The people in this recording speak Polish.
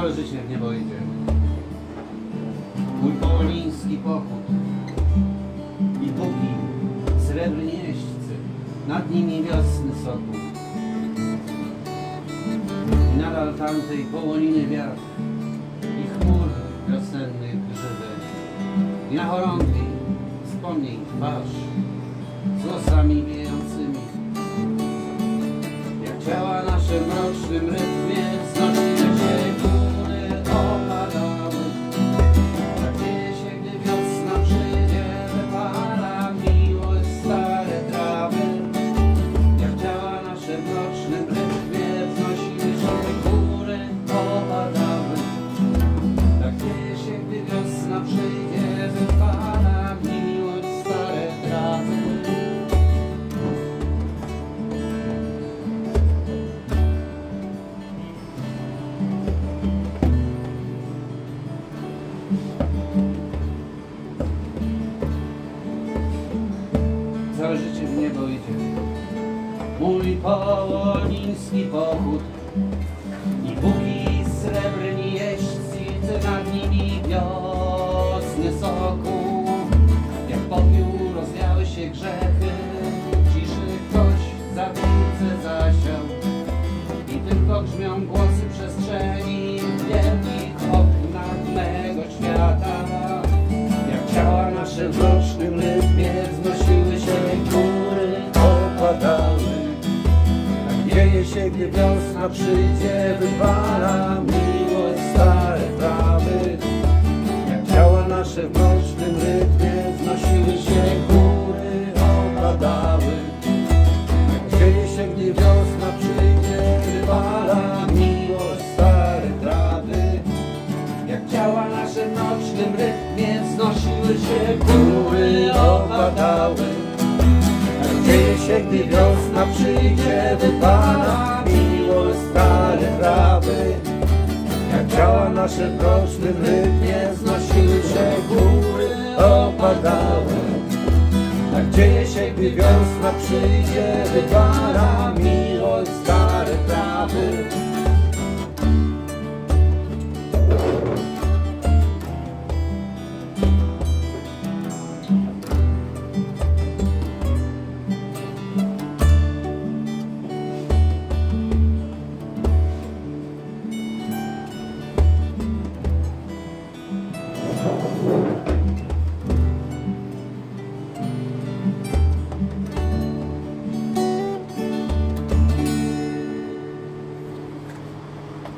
całe życie w niebo idzie. Mój powoliński pochód i póki srebrni jeźdźcy, nad nimi wiosny soku. I nadal tamtej Powoliny wiatr i chmur wiosennych grzywy. I na chorągwi wspomnień twarz z losami wiejącymi. Jak ciała nasze w mrocznym rytmie znosiły się, góry opadały. Tak dzieje się, gdy wiosna przyjdzie, wypala miłość stare trawy. Jak ciała nasze w mrocznym rytmie wznosiły się, góry opadały. Tak dzieje się, gdy wiosna przyjdzie, wypala miłość stare trawy. Całe życie w niebo idzie mój powoliński pochód i póki srebrni jeźdźcy, nad nimi wiosny soku. Jak popiół rozwiały się grzechy, ciszy ktoś w zawierce zasiał i tylko grzmią głosy przestrzeni w wielkich oknach mego świata. Jak ciała nasze w mrocznym rytmie wznosiły się, góry opadały. Tak dzieje się, gdy wiosna przyjdzie, wypala miłość stare trawy. Jak ciała nasze w mrocznym rytmie wznosiły się, góry opadały. Tak dzieje się, gdy wiosna przyjdzie, wypala miłość stare trawy. Jak ciała nasze w nocnym rytmie wznosiły się, góry opadały. Tak dzieje się, gdy wiosna przyjdzie, wypala miłość stare trawy. Jak ciała nasze w mrocznym rytmie wznosiły się, góry opadały. Tak dzieje się, gdy wiosna przyjdzie, wypala